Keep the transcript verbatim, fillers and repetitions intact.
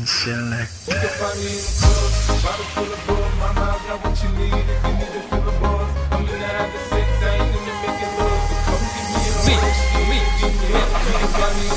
select. You can find me in the club, bottle full of bug. My mouth got what you need if you need to feel the buzz. I'm in the having sex, I ain't in the making love. So come give me a hug, me, me, me. You can find me